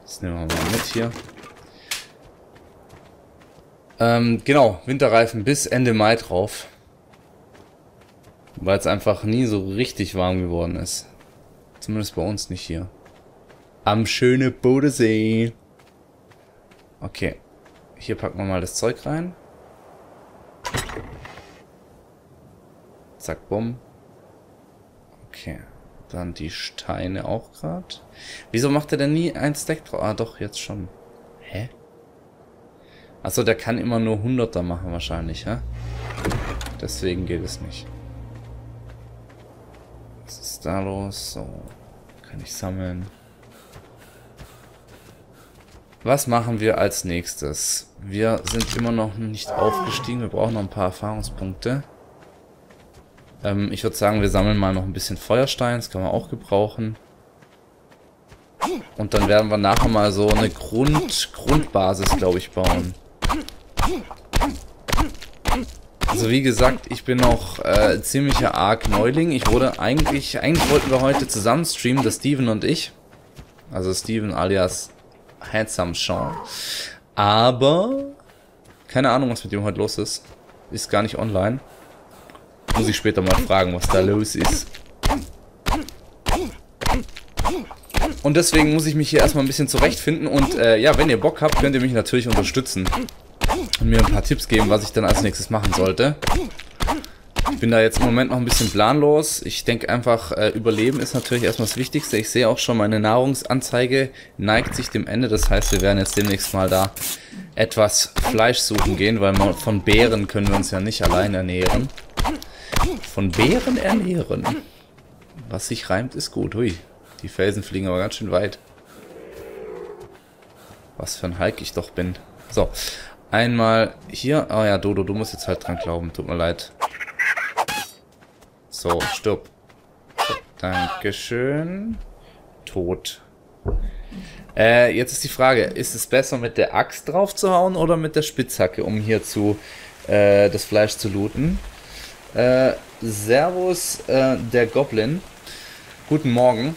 Das nehmen wir mal mit hier. Genau, Winterreifen bis Ende Mai drauf. Weil es einfach nie so richtig warm geworden ist. Zumindest bei uns nicht hier. Am schönen Bodensee. Okay. Hier packen wir mal das Zeug rein. Zack, bumm. Okay. Dann die Steine auch gerade. Wieso macht er denn nie ein Stack drauf? Ah, doch, jetzt schon. Hä? Achso, der kann immer nur 100er machen wahrscheinlich, hä? Deswegen geht es nicht. Was ist da los? So. Kann ich sammeln. Was machen wir als nächstes? Wir sind immer noch nicht aufgestiegen. Wir brauchen noch ein paar Erfahrungspunkte. Ich würde sagen, wir sammeln mal noch ein bisschen Feuerstein. Das kann man auch gebrauchen. Und dann werden wir nachher mal so eine Grundbasis, glaube ich, bauen. Also wie gesagt, ich bin noch ziemlicher arg Neuling. Ich wurde eigentlich wollten wir heute zusammen streamen, der Steven und ich. Also Steven alias Handsome Sean. Aber keine Ahnung, was mit ihm heute los ist. Ist gar nicht online. Muss ich später mal fragen, was da los ist. Und deswegen muss ich mich hier erstmal ein bisschen zurechtfinden. Und ja, wenn ihr Bock habt, könnt ihr mich natürlich unterstützen. Und mir ein paar Tipps geben, was ich dann als nächstes machen sollte. Ich bin da jetzt im Moment noch ein bisschen planlos. Ich denke einfach, Überleben ist natürlich erstmal das Wichtigste. Ich sehe auch schon, meine Nahrungsanzeige neigt sich dem Ende. Das heißt, wir werden jetzt demnächst mal da etwas Fleisch suchen gehen, weil von Beeren können wir uns ja nicht allein ernähren. Von Beeren ernähren. Was sich reimt, ist gut. Hui, die Felsen fliegen aber ganz schön weit. Was für ein Hulk ich doch bin. So, einmal hier. Oh ja, Dodo, du musst jetzt halt dran glauben. Tut mir leid. So, stirb. So, Dankeschön. Tot. Jetzt ist die Frage, ist es besser mit der Axt drauf zu hauen oder mit der Spitzhacke, um hier das Fleisch zu looten? Servus, der Goblin. Guten Morgen.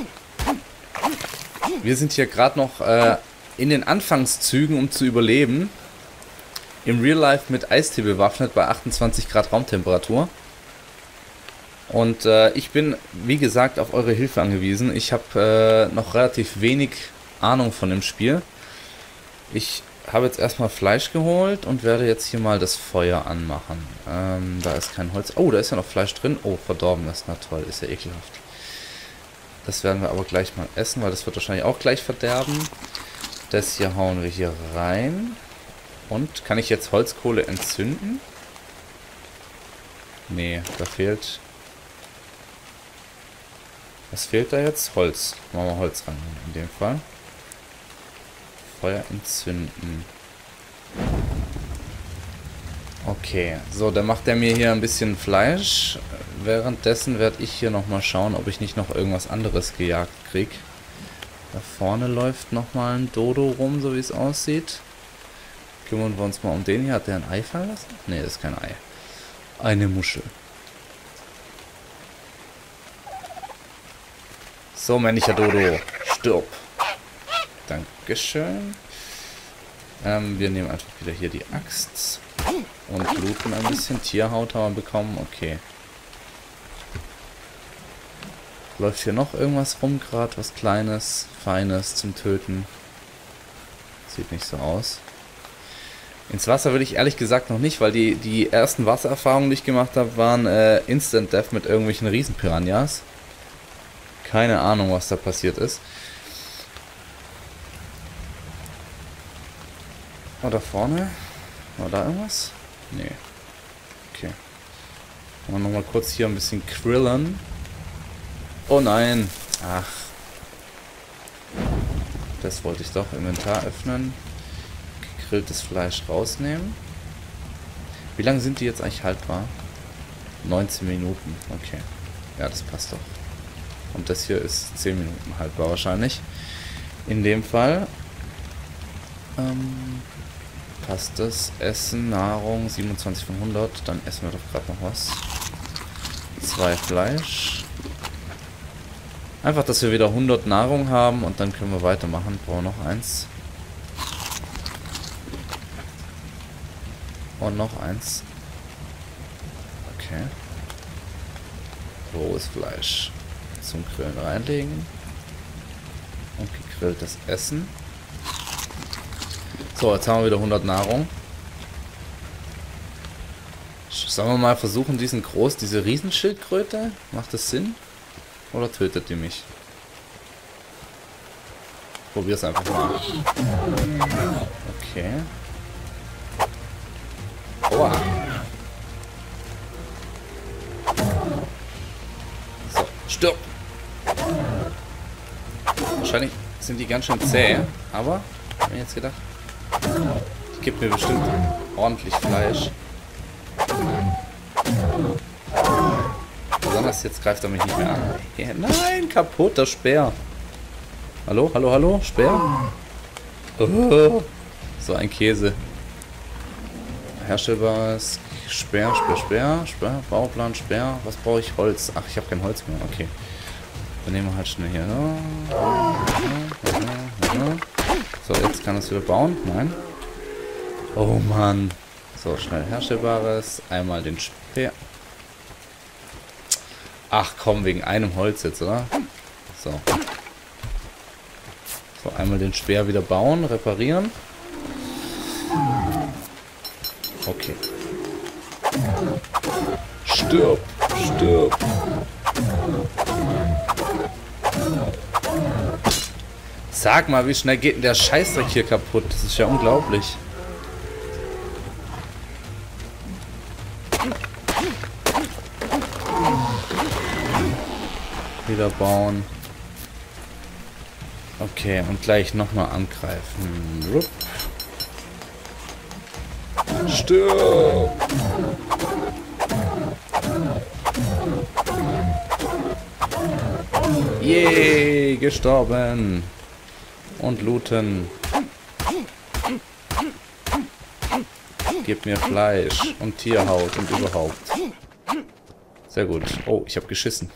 Wir sind hier gerade noch in den Anfangszügen, um zu überleben. Im Real Life mit Eistee bewaffnet bei 28 Grad Raumtemperatur. Und ich bin, wie gesagt, auf eure Hilfe angewiesen. Ich habe noch relativ wenig Ahnung von dem Spiel. Ich habe jetzt erstmal Fleisch geholt und werde jetzt hier mal das Feuer anmachen. Da ist kein Holz. Oh, da ist ja noch Fleisch drin. Oh, verdorben ist. Na toll, ist ja ekelhaft. Das werden wir aber gleich mal essen, weil das wird wahrscheinlich auch gleich verderben. Das hier hauen wir hier rein. Und kann ich jetzt Holzkohle entzünden? Nee, da fehlt... Was fehlt da jetzt? Holz. Machen wir Holz ran in dem Fall. Feuer entzünden. Okay, so, dann macht er mir hier ein bisschen Fleisch. Währenddessen werde ich hier nochmal schauen, ob ich nicht noch irgendwas anderes gejagt kriege. Da vorne läuft nochmal ein Dodo rum, so wie es aussieht. Kümmern wir uns mal um den hier. Hat der ein Ei fallen lassen? Ne, das ist kein Ei. Eine Muschel. So, männlicher Dodo, stirb. Dankeschön. Wir nehmen einfach wieder hier die Axt und looten ein bisschen. Tierhaut haben wir bekommen, okay. Läuft hier noch irgendwas rum gerade, was Kleines, Feines zum Töten? Sieht nicht so aus. Ins Wasser will ich ehrlich gesagt noch nicht, weil die ersten Wassererfahrungen, die ich gemacht habe, waren Instant Death mit irgendwelchen Riesenpiranhas. Keine Ahnung, was da passiert ist. Oh, da vorne? War da irgendwas? Nee. Okay. Machen wir nochmal kurz hier ein bisschen grillen. Oh nein. Ach. Das wollte ich doch. Inventar öffnen. Gegrilltes Fleisch rausnehmen. Wie lange sind die jetzt eigentlich haltbar? 19 Minuten. Okay. Ja, das passt doch. Und das hier ist 10 Minuten haltbar wahrscheinlich. In dem Fall passt das. Essen, Nahrung, 27 von 100. Dann essen wir doch gerade noch was. 2 Fleisch. Einfach, dass wir wieder 100 Nahrung haben und dann können wir weitermachen. Brauchen noch eins. Und noch eins. Okay. Rohes Fleisch zum Grillen reinlegen. Und gegrilltes Essen. So, jetzt haben wir wieder 100 Nahrung. Sollen wir mal versuchen, diese Riesenschildkröte? Macht das Sinn? Oder tötet die mich? Probier's einfach mal. Okay. Oha. So, stirb! Wahrscheinlich sind die ganz schön zäh, aber ich hab mir jetzt gedacht, die gibt mir bestimmt ordentlich Fleisch. Besonders jetzt greift er mich nicht mehr an. Nein, kaputter Speer. Hallo, hallo, hallo, Speer? Oh, so ein Käse. Herstellbares Speer, Bauplan, Speer. Was brauche ich? Holz. Ach, ich habe kein Holz mehr. Okay. Dann nehmen wir halt schnell hier. So, jetzt kann es wieder bauen. Nein. Oh Mann. So, schnell Herstellbares. Einmal den Speer. Ach komm, wegen einem Holz jetzt, oder? So. So, einmal den Speer wieder bauen, reparieren. Okay. Stirb, stirb. Sag mal, wie schnell geht denn der Scheißdreck hier kaputt? Das ist ja unglaublich. Wieder bauen. Okay, und gleich nochmal angreifen. Rupp. Stirb! Yay, gestorben. Und looten. Gib mir Fleisch und Tierhaut und überhaupt. Sehr gut. Oh, ich habe geschissen.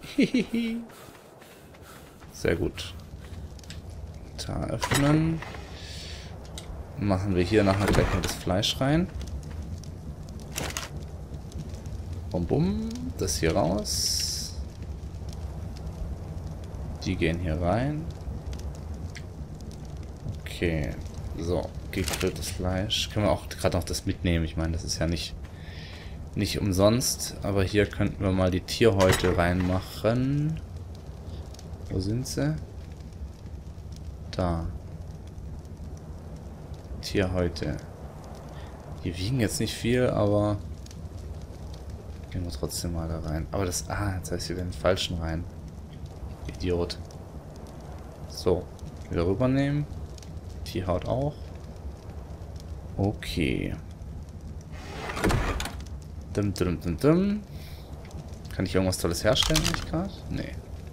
Sehr gut. Da öffnen. Machen wir hier nachher gleich mal das Fleisch rein. Bum bum. Das hier raus. Die gehen hier rein. Okay. So, gegrilltes Fleisch. Können wir auch gerade noch das mitnehmen. Ich meine, das ist ja nicht umsonst. Aber hier könnten wir mal die Tierhäute reinmachen. Wo sind sie? Da. Tierhäute. Die wiegen jetzt nicht viel, aber gehen wir trotzdem mal da rein. Aber das... Ah, jetzt heißt hier den falschen rein. Idiot. So. Wieder rübernehmen. Tierhaut auch. Okay. Dum, dum, dum, dum. Kann ich irgendwas Tolles herstellen, nicht gerade? Nee.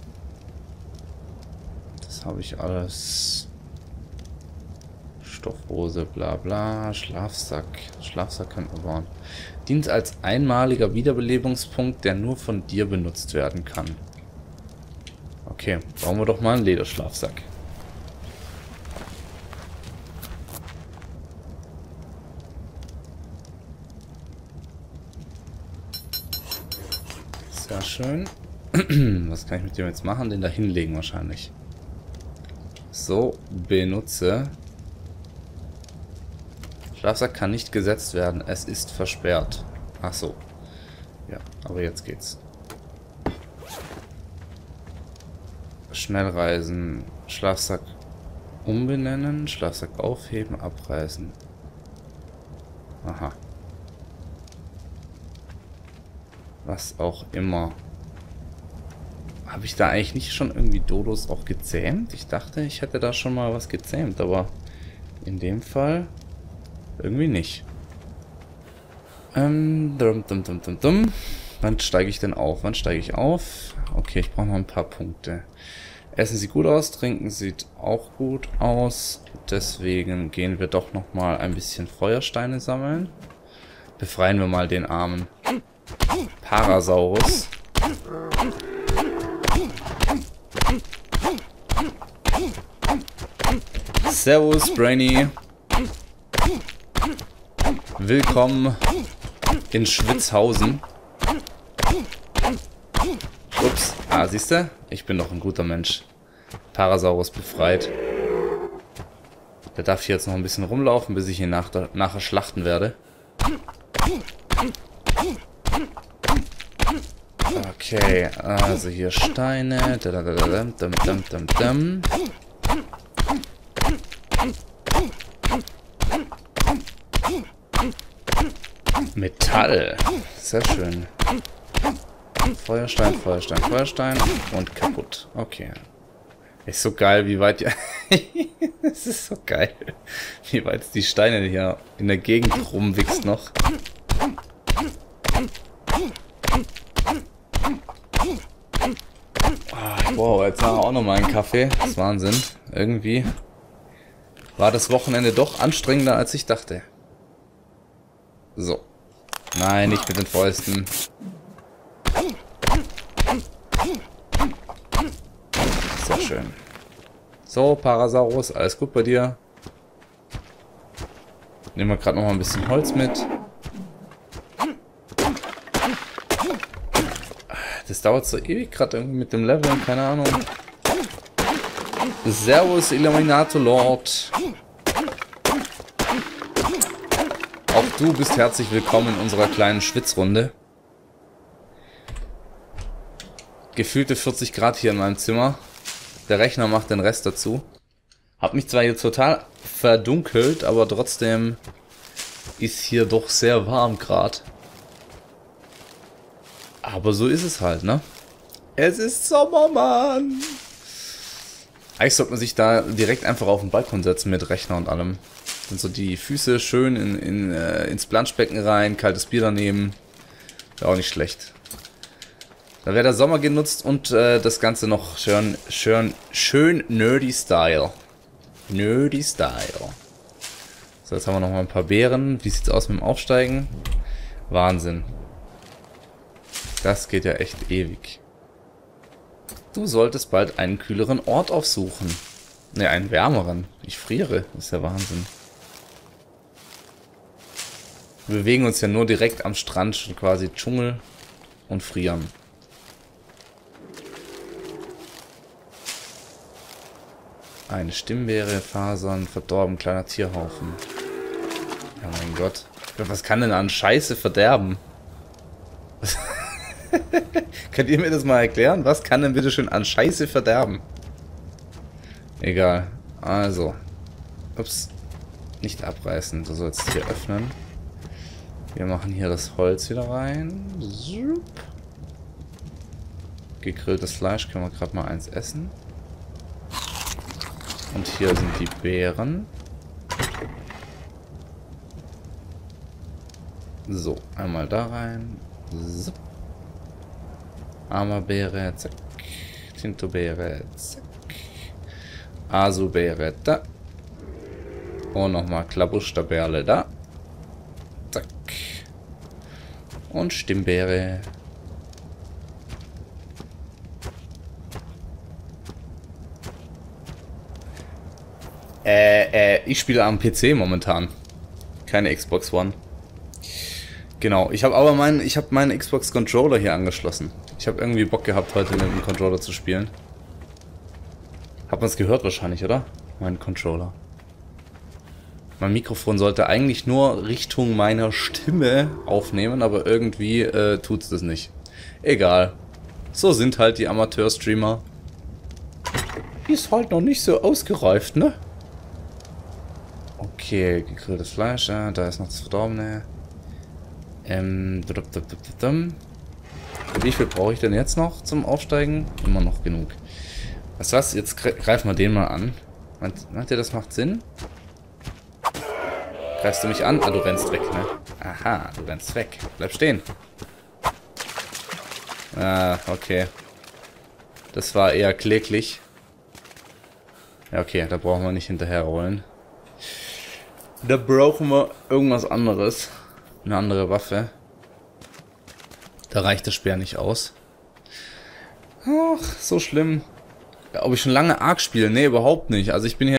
Das habe ich alles. Stoffhose, bla bla. Schlafsack. Schlafsack können wir bauen. Dient als einmaliger Wiederbelebungspunkt, der nur von dir benutzt werden kann. Okay, bauen wir doch mal einen Lederschlafsack. Sehr schön. Was kann ich mit dem jetzt machen? Den da hinlegen wahrscheinlich. So, benutze. Schlafsack kann nicht gesetzt werden. Es ist versperrt. Ach so. Ja, aber jetzt geht's. Schnellreisen. Schlafsack umbenennen. Schlafsack aufheben, abreißen. Aha. Was auch immer. Habe ich da eigentlich nicht schon irgendwie Dodos auch gezähmt? Ich dachte, ich hätte da schon mal was gezähmt, aber in dem Fall irgendwie nicht. Wann steige ich denn auf? Wann steige ich auf? Okay, ich brauche noch ein paar Punkte. Essen sieht gut aus, trinken sieht auch gut aus. Deswegen gehen wir doch noch mal ein bisschen Feuersteine sammeln. Befreien wir mal den armen Parasaurus. Servus, Brainy. Willkommen in Schwitzhausen. Ups. Ah, siehst du? Ich bin doch ein guter Mensch. Parasaurus befreit. Der darf hier jetzt noch ein bisschen rumlaufen, bis ich ihn nachher schlachten werde. Okay, also hier Steine. Metall. Sehr schön. Feuerstein, Feuerstein, Feuerstein. Und kaputt. Okay. Ist so geil, wie weit... Es ist so geil, wie weit die Steine hier in der Gegend rumwichst noch. Wow, jetzt haben wir auch nochmal einen Kaffee. Das ist Wahnsinn. Irgendwie war das Wochenende doch anstrengender, als ich dachte. So. Nein, nicht mit den Fäusten. Sehr schön. So, Parasaurus, alles gut bei dir? Nehmen wir gerade noch mal ein bisschen Holz mit. Das dauert so ewig gerade irgendwie mit dem Leveln, keine Ahnung. Servus, Illuminator Lord. Auch du bist herzlich willkommen in unserer kleinen Schwitzrunde. Gefühlte 40 Grad hier in meinem Zimmer. Der Rechner macht den Rest dazu. Hab mich zwar jetzt total verdunkelt, aber trotzdem ist hier doch sehr warm gerade. Aber so ist es halt, ne? Es ist Sommer, Mann! Eigentlich sollte man sich da direkt einfach auf den Balkon setzen mit Rechner und allem. Dann so die Füße schön ins Planschbecken rein, kaltes Bier daneben. Wäre auch nicht schlecht. Da wäre der Sommer genutzt und das Ganze noch schön nerdy Style. Nerdy Style. So, jetzt haben wir noch mal ein paar Beeren. Wie sieht's aus mit dem Aufsteigen? Wahnsinn. Das geht ja echt ewig. Du solltest bald einen kühleren Ort aufsuchen. Ne, einen wärmeren. Ich friere. Das ist ja Wahnsinn. Wir bewegen uns ja nur direkt am Strand, schon quasi Dschungel und frieren. Eine Stimmbeere, Fasern, verdorben, kleiner Tierhaufen. Ja, mein Gott. Was kann denn an Scheiße verderben? Könnt ihr mir das mal erklären? Was kann denn bitte schön an Scheiße verderben? Egal. Also. Ups. Nicht abreißen. Du sollst hier öffnen. Wir machen hier das Holz wieder rein. Gegrilltes Fleisch. Können wir gerade mal eins essen. Und hier sind die Beeren. So, einmal da rein. So. Amabeere, zack. Tintobeere, zack. Asubeere, da. Und nochmal Klabusterbeerle, da. Zack. Und Stimmbeere. Ich spiele am PC momentan. Keine Xbox One. Genau, ich habe meinen Xbox Controller hier angeschlossen. Ich habe irgendwie Bock gehabt, heute mit dem Controller zu spielen. Hat man es gehört wahrscheinlich, oder? Mein Controller. Mein Mikrofon sollte eigentlich nur Richtung meiner Stimme aufnehmen, aber irgendwie tut es das nicht. Egal. So sind halt die Amateur-Streamer. Ist halt noch nicht so ausgereift, ne? Okay, gegrilltes Fleisch, ja, da ist noch das Verdorbene. Wie viel brauche ich denn jetzt noch zum Aufsteigen? Immer noch genug. Weißt du was? Jetzt greifen wir den mal an. Meint ihr, das macht Sinn? Greifst du mich an? Ah, du rennst weg, ne? Aha, du rennst weg. Bleib stehen. Ah, okay. Das war eher kläglich. Ja, okay, da brauchen wir nicht hinterher rollen. Da brauchen wir irgendwas anderes. Eine andere Waffe. Da reicht der Speer nicht aus. Ach, so schlimm. Ob ich schon lange Ark spiele? Nee, überhaupt nicht. Also ich bin hier